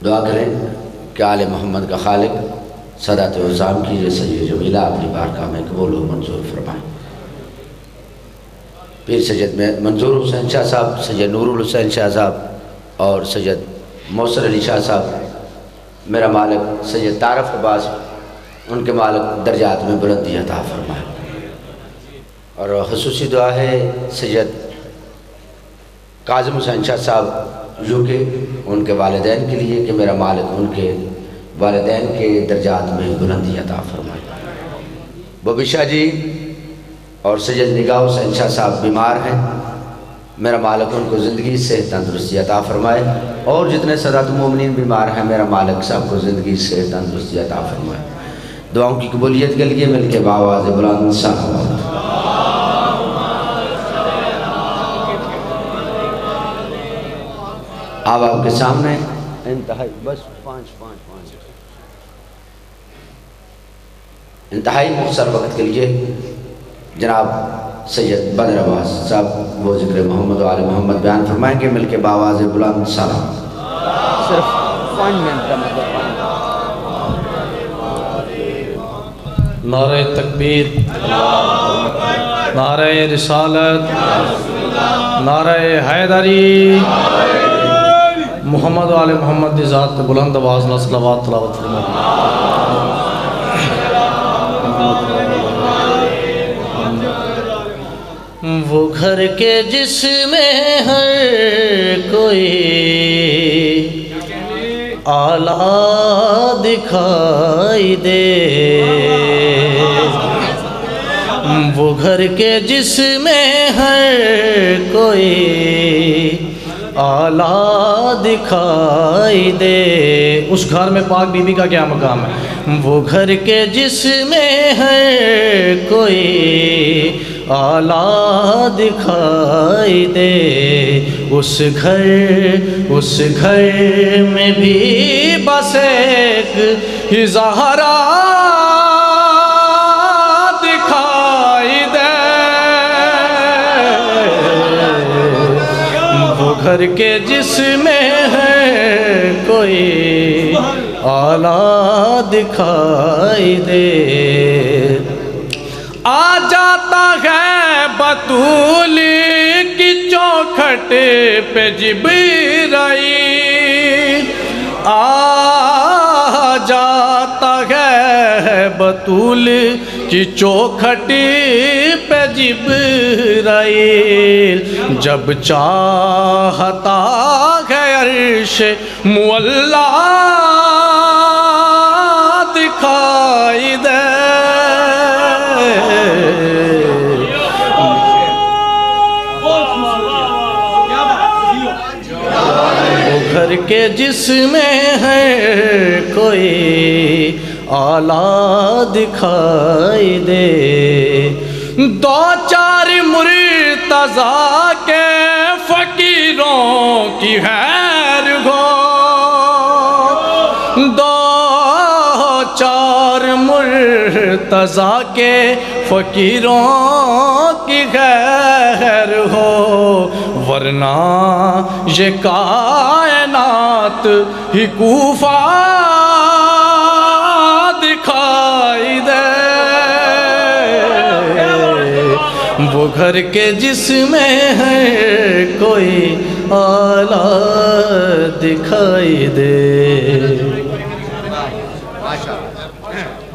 دعا کریں کہ آل محمد کا خالق سادات عظام کی یہ سید جمیلہ اپنی بارگاہ میں قبول و منظور فرمائیں۔ پیر سید منظور حسین شاہ صاحب، سید نور الحسین شاہ صاحب اور سید محسن علی شاہ صاحب، میرا مالک سید طارف عباس، ان کے مالک درجات میں بلندی عطا فرمائے۔ اور خصوصی دعا ہے سید کاظم حسین شاہ صاحب یو کے، ان کے والدین کے لیے کہ میرا مالک ان کے والدین کے درجات میں بلندی عطا فرمائے۔ بوبی شاہ جی اور سید نگاہ حسین شاہ صاحب بیمار ہیں، میرا مالک ان کو زندگی سے تندرستی عطا فرمائے، اور جتنے سادات المومنین بیمار ہیں میرا مالک صاحب کو زندگی سے تندرستی عطا فرمائے۔ دعاؤں کی قبولیت کے لیے مل کے بآواز بلند صلوات۔ اب آپ کے سامنے انتہائی انتہائی مختصر وقت کے لیے جناب سید بدر عباس صاحب وہ ذکر محمد و آل محمد بیان فرمائیں گے، مل کے بآواز بلند صلوات۔ صرف 5 منٹ کا مطلب۔ نعرہ تکبیر، نعرہ رسالت، نعرہ حیدری، محمد و آل محمد دی ذات بلند آواز نہ صلوات تلاوت فرمائیں۔ وہ گھر کے جس میں ہر کوئی اعلیٰ دکھائی دے، وہ گھر کے جس میں ہر کوئی اعلیٰ دکھائی دے، اس گھر میں پاک بی بی کا کیا مقام ہے؟ وہ گھر کے جس میں ہر کوئی اعلیٰ دکھائی دے، اس گھر میں بھی بس ایک ہی زہرا دکھائی دے، وہ گھر کے جس میں ہے کوئی اعلیٰ دکھائی دے، آ جاتا ہے بطول کی چوکھٹ پہ جبرائیل، آ جاتا ہے بطول کی چوکھٹ پہ جبرائیل، جب چاہتا ہے عرش معلا دکھائی دے، گھر کے جس میں ہے کوئی اعلیٰ دکھائی دے، 2-4 مرتضیٰ کے فقیروں کی خیر ہو، 2-4 مرتضیٰ کے فقیروں کی خیر ہو، ورنہ یہ کائنات ہی کوفہ دکھائی دے، وہ گھر کے جس میں ہے کوئی اعلیٰ دکھائی دے۔